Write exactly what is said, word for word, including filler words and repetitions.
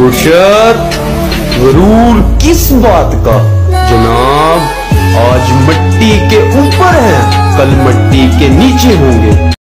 मुर्शद, गरूर किस बात का? जनाब, आज मिट्टी के ऊपर हैं, कल मिट्टी के नीचे होंगे।